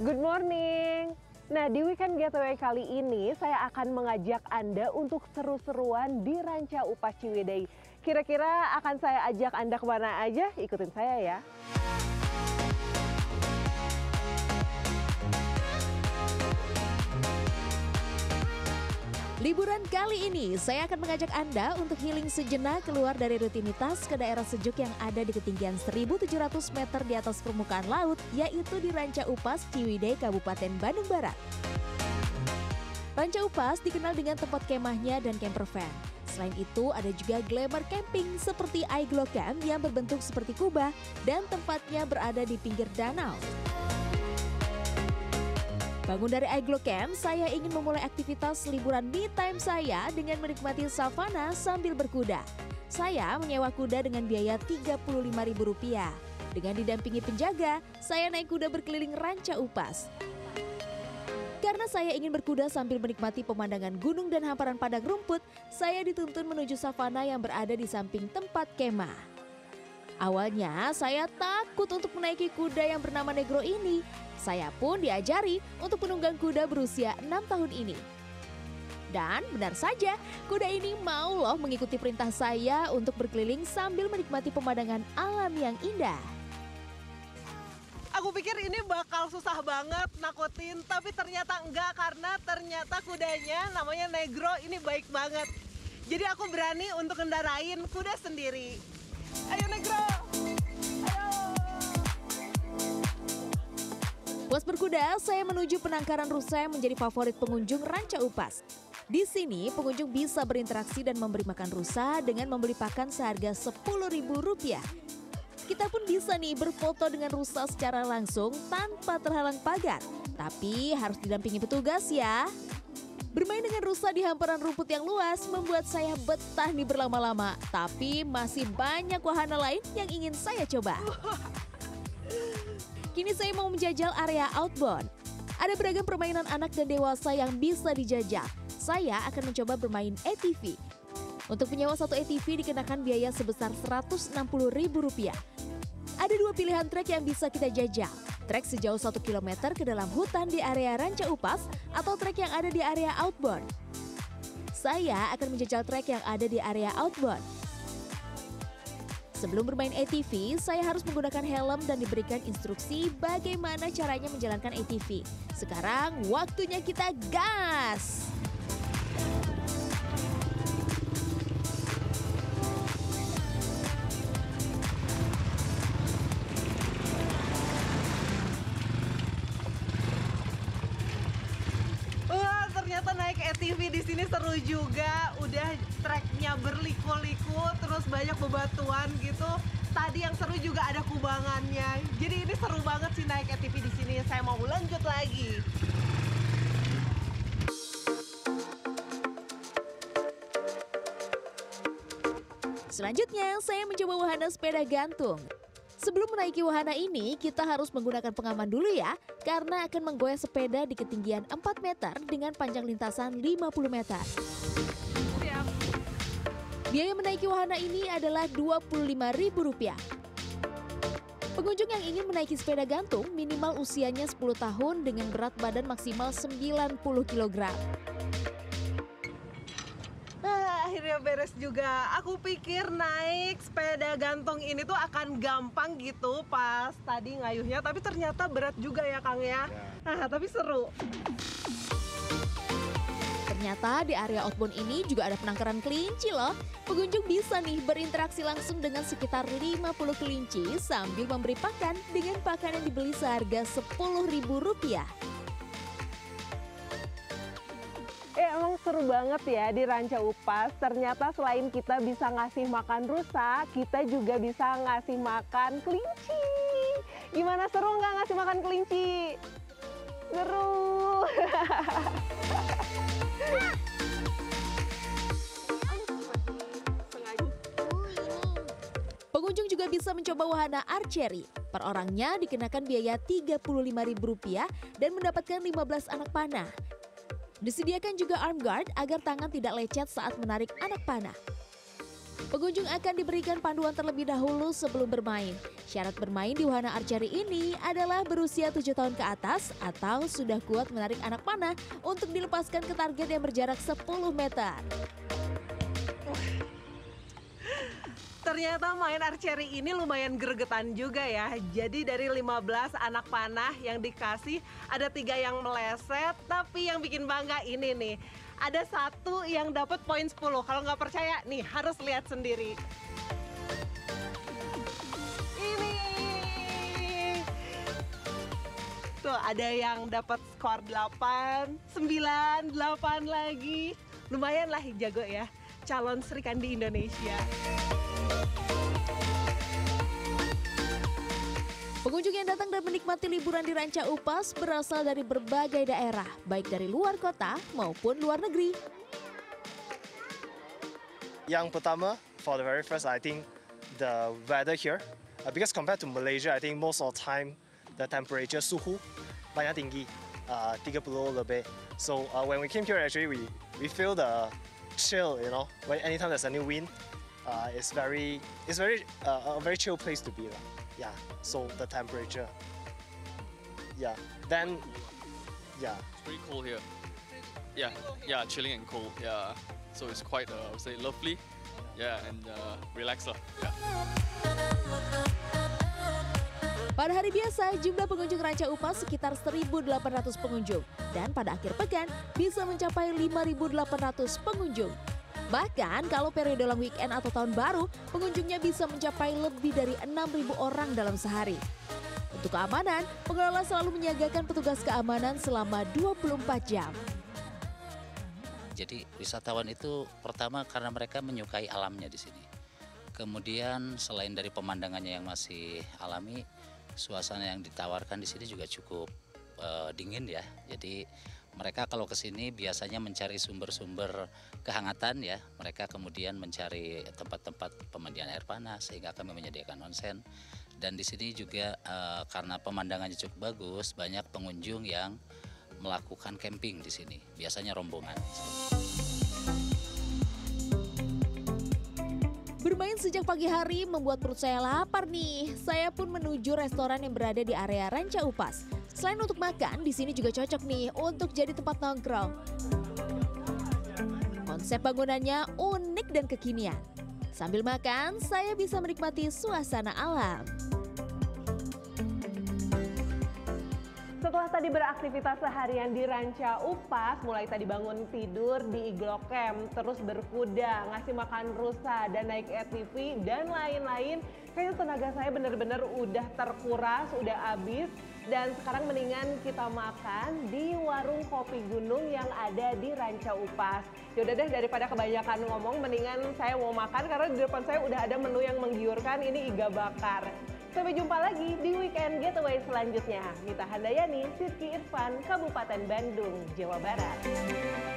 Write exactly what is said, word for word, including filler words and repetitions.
Good morning. Nah, di weekend getaway kali ini saya akan mengajak Anda untuk seru-seruan di Ranca Upas Ciwidey. Kira-kira akan saya ajak Anda kemana aja? Ikutin saya ya. Liburan kali ini, saya akan mengajak Anda untuk healing sejenak keluar dari rutinitas ke daerah sejuk yang ada di ketinggian seribu tujuh ratus meter di atas permukaan laut, yaitu di Ranca Upas, Ciwidey, Kabupaten Bandung Barat. Ranca Upas dikenal dengan tempat kemahnya dan camper van. Selain itu, ada juga glamour camping seperti iGlow Camp yang berbentuk seperti kubah dan tempatnya berada di pinggir danau. Bangun dari iGlow Camp, saya ingin memulai aktivitas liburan me time saya dengan menikmati savana sambil berkuda. Saya menyewa kuda dengan biaya tiga puluh lima ribu rupiah. Dengan didampingi penjaga, saya naik kuda berkeliling Ranca Upas. Karena saya ingin berkuda sambil menikmati pemandangan gunung dan hamparan padang rumput, saya dituntun menuju savana yang berada di samping tempat kemah. Awalnya, saya takut untuk menaiki kuda yang bernama Negro ini. Saya pun diajari untuk menunggang kuda berusia enam tahun ini. Dan benar saja, kuda ini mau loh mengikuti perintah saya untuk berkeliling sambil menikmati pemandangan alam yang indah. Aku pikir ini bakal susah banget nakutin, tapi ternyata enggak karena ternyata kudanya namanya Negro ini baik banget. Jadi aku berani untuk kendarain kuda sendiri. Ayo Negro! Puas berkuda, saya menuju penangkaran rusa yang menjadi favorit pengunjung Ranca Upas. Di sini, pengunjung bisa berinteraksi dan memberi makan rusa dengan membeli pakan seharga sepuluh ribu rupiah. Kita pun bisa nih berfoto dengan rusa secara langsung tanpa terhalang pagar, tapi harus didampingi petugas ya. Bermain dengan rusa di hamparan rumput yang luas membuat saya betah nih berlama-lama, tapi masih banyak wahana lain yang ingin saya coba. Kini saya mau menjajal area outbound. Ada beragam permainan anak dan dewasa yang bisa dijajal. Saya akan mencoba bermain A T V. Untuk menyewa satu A T V dikenakan biaya sebesar seratus enam puluh ribu rupiah. Ada dua pilihan trek yang bisa kita jajal. Trek sejauh satu kilometer ke dalam hutan di area Ranca Upas atau trek yang ada di area outbound. Saya akan menjajal trek yang ada di area outbound. Sebelum bermain A T V, saya harus menggunakan helm dan diberikan instruksi bagaimana caranya menjalankan A T V. Sekarang waktunya kita gas! Wah, ternyata naik A T V di sini seru juga. Udah treknya berliku-liku, terus banyak bebatuan gitu. Tadi yang seru juga ada kubangannya. Jadi ini seru banget sih naik A T V di sini. Saya mau lanjut lagi. Selanjutnya, saya mencoba wahana sepeda gantung. Sebelum menaiki wahana ini, kita harus menggunakan pengaman dulu ya, karena akan menggoyang sepeda di ketinggian empat meter dengan panjang lintasan lima puluh meter. Siap. Biaya menaiki wahana ini adalah dua puluh lima ribu rupiah. Pengunjung yang ingin menaiki sepeda gantung minimal usianya sepuluh tahun dengan berat badan maksimal sembilan puluh kilogram. Ah, akhirnya beres juga. Aku pikir naik sepeda gantung ini tuh akan gampang gitu pas tadi ngayuhnya, tapi ternyata berat juga ya Kang ya. Ah, tapi seru. Ternyata di area outbound ini juga ada penangkaran kelinci loh. Pengunjung bisa nih berinteraksi langsung dengan sekitar lima puluh kelinci sambil memberi pakan dengan pakan yang dibeli seharga sepuluh ribu rupiah. Eh, emang seru banget ya di Ranca Upas. Ternyata selain kita bisa ngasih makan rusa, kita juga bisa ngasih makan kelinci. Gimana, seru nggak ngasih makan kelinci? Seru. Pengunjung juga bisa mencoba wahana archery. Per orangnya dikenakan biaya tiga puluh lima ribu rupiah dan mendapatkan lima belas anak panah. Disediakan juga arm guard agar tangan tidak lecet saat menarik anak panah. Pengunjung akan diberikan panduan terlebih dahulu sebelum bermain. Syarat bermain di wahana archery ini adalah berusia tujuh tahun ke atas atau sudah kuat menarik anak panah untuk dilepaskan ke target yang berjarak sepuluh meter. Ternyata main archery ini lumayan gregetan juga ya. Jadi dari lima belas anak panah yang dikasih, ada tiga yang meleset, tapi yang bikin bangga ini nih. Ada satu yang dapat poin sepuluh. Kalau nggak percaya, nih harus lihat sendiri. Ini. Tuh ada yang dapat skor delapan, sembilan, delapan lagi. Lumayan lah jago ya. Calon Sri Kandi Indonesia. Pengunjung yang datang dan menikmati liburan di Ranca Upas berasal dari berbagai daerah, baik dari luar kota maupun luar negeri. Yang pertama, for the very first, I think the weather here, uh, because compared to Malaysia, I think most of the time the temperature suhu banyak tinggi, uh, tiga puluh lebih. So uh, when we came here, actually we we feel the chill, you know, when anytime there's a new wind, uh, it's very it's very uh, a very chill place to be lah. Yeah, so the temperature. Yeah, then, yeah. It's pretty cold here. Yeah, yeah, chilling and cold. Yeah, so it's quite, uh, I would say, lovely. Yeah, and uh, relax lah. Yeah. Pada hari biasa, jumlah pengunjung Ranca Upas sekitar seribu delapan ratus pengunjung. Dan pada akhir pekan, bisa mencapai lima ribu delapan ratus pengunjung. Bahkan kalau periode long weekend atau tahun baru, pengunjungnya bisa mencapai lebih dari enam ribu orang dalam sehari. Untuk keamanan, pengelola selalu menyiagakan petugas keamanan selama dua puluh empat jam. Jadi wisatawan itu pertama karena mereka menyukai alamnya di sini. Kemudian selain dari pemandangannya yang masih alami, suasana yang ditawarkan di sini juga cukup uh, dingin ya. Jadi mereka kalau ke sini biasanya mencari sumber-sumber kehangatan ya. Mereka kemudian mencari tempat-tempat pemandian air panas sehingga kami menyediakan onsen. Dan di sini juga uh, karena pemandangannya cukup bagus, banyak pengunjung yang melakukan camping di sini. Biasanya rombongan. Bermain sejak pagi hari membuat perut saya lapar nih. Saya pun menuju restoran yang berada di area Ranca Upas. Selain untuk makan, di sini juga cocok nih untuk jadi tempat nongkrong. Konsep bangunannya unik dan kekinian. Sambil makan, saya bisa menikmati suasana alam. Setelah tadi beraktivitas seharian di Ranca Upas, mulai tadi bangun tidur di Iglo Camp, terus berkuda, ngasih makan rusa, dan naik A T V, dan lain-lain. Kayaknya tenaga saya benar-benar udah terkuras, udah habis. Dan sekarang mendingan kita makan di warung kopi gunung yang ada di Ranca Upas. Yaudah deh, daripada kebanyakan ngomong, mendingan saya mau makan karena di depan saya udah ada menu yang menggiurkan, ini iga bakar. Sampai jumpa lagi di Weekend Getaway selanjutnya. Mita Handayani, Siski Irfan, Kabupaten Bandung, Jawa Barat.